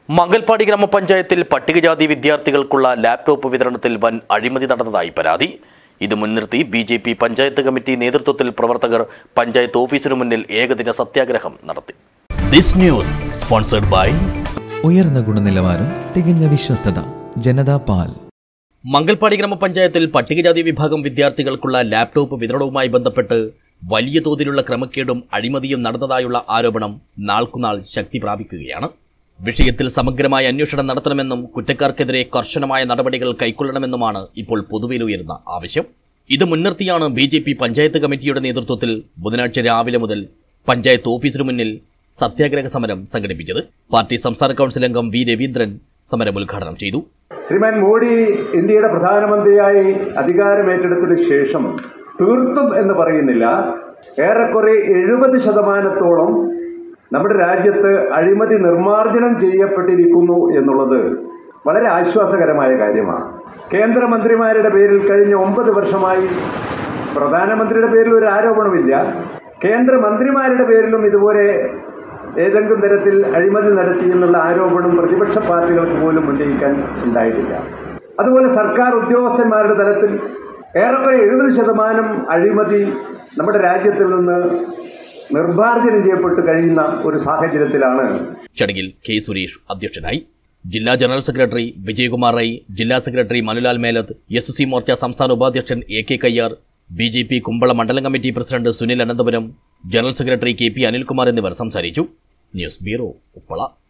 മംഗൽപാടി ഗ്രാമപഞ്ചായത്തിൽ പട്ടികജാതി വിദ്യാർത്ഥികൾക്കുള്ള ലാപ്ടോപ്പ് വിതരണത്തിൽ വൻ അഴിമതി നടന്നതായി പരാതി. ഇത് മുൻനിർത്തി ബിജെപി പഞ്ചായത്ത് കമ്മിറ്റി നേതൃത്വത്തിൽ പ്രവർത്തകർ പഞ്ചായത്ത് ഓഫീസിനു മുന്നിൽ ഏകദിന സത്യാഗ്രഹം നടത്തി. ദിസ് ന്യൂസ് സ്പോൺസർഡ് ബൈ ഉയർന്ന ഗുണനിലവാരം, തികഞ്ഞ വിശ്വസ്തത, ജനതാ പാൽ. മംഗൽപാടി ഗ്രാമപഞ്ചായത്തിൽ പട്ടികജാതി വിഭാഗം വിദ്യാർത്ഥികൾക്കുള്ള ലാപ്ടോപ്പ് വിതരണവുമായി ബന്ധപ്പെട്ട് വലിയ തോതിലുള്ള ക്രമക്കേടും അഴിമതിയും നടന്നതായുള്ള ആരോപണം നാൾക്കുനാൾ ശക്തി പ്രാപിക്കുകയാണ്. വിഷയത്തിൽ സമഗ്രമായ അന്വേഷണം നടത്തണമെന്നും കുറ്റക്കാർക്കെതിരെ കർശനമായ നടപടികൾ കൈക്കൊള്ളണമെന്നുമാണ് ഇപ്പോൾ പൊതുവിൽ ഉയർന്ന ആവശ്യം. ഇത് മുൻനിർത്തിയാണ് ബിജെപി പഞ്ചായത്ത് കമ്മിറ്റിയുടെ നേതൃത്വത്തിൽ ബുധനാഴ്ച രാവിലെ മുതൽ പഞ്ചായത്ത് ഓഫീസിനു മുന്നിൽ സത്യാഗ്രഹ സമരം സംഘടിപ്പിച്ചത്. പാർട്ടി സംസ്ഥാന കൗൺസിൽ അംഗം വി രവീന്ദ്രൻ സമരം ഉദ്ഘാടനം ചെയ്തു. ശ്രീമാൻ മോഡി ഇന്ത്യയുടെ പ്രധാനമന്ത്രിയായി അധികാരമേറ്റെടുത്തതിനു ശേഷം തീർത്തും എന്ന് പറയുന്നില്ല, ഏറെക്കുറെ 70% നമ്മുടെ രാജ്യത്ത് അഴിമതി നിർമ്മാർജ്ജനം ചെയ്യപ്പെട്ടിരിക്കുന്നു എന്നുള്ളത് വളരെ ആശ്വാസകരമായ കാര്യമാണ്. കേന്ദ്രമന്ത്രിമാരുടെ പേരിൽ കഴിഞ്ഞ 9 വർഷമായി പ്രധാനമന്ത്രിയുടെ പേരിൽ ഒരു ആരോപണമില്ല. കേന്ദ്രമന്ത്രിമാരുടെ പേരിലും ഇതുപോലെ ഏതെങ്കിലും തരത്തിൽ അഴിമതി നടത്തി എന്നുള്ള ആരോപണം പ്രതിപക്ഷ പാർട്ടികൾക്ക് പോലും ഉന്നയിക്കാൻ ഉണ്ടായിട്ടില്ല. അതുപോലെ സർക്കാർ ഉദ്യോഗസ്ഥന്മാരുടെ തലത്തിൽ ഏറെക്കുറെ 70% അഴിമതി നമ്മുടെ രാജ്യത്തിൽ നിന്ന് നിർമ്മാർജ്ജനം ചെയ്യപ്പെട്ട് കഴിയുന്ന ഒരു സാഹചര്യത്തിലാണ്. ചടങ്ങിൽ കെ സുരേഷ് അധ്യക്ഷനായി. ജില്ലാ ജനറൽ സെക്രട്ടറി വിജയകുമാർ റൈ, ജില്ലാ സെക്രട്ടറി മനുലാൽ മേലത്ത്, SC മോർച്ച സംസ്ഥാന ഉപാധ്യക്ഷൻ AK കയ്യാർ, BJP കുമ്പള മണ്ഡലം committee president Sunil Ananthapuram, general secretary KP Anilkumar എന്നിവർ സംസാരിച്ചു. News bureau, Uppala.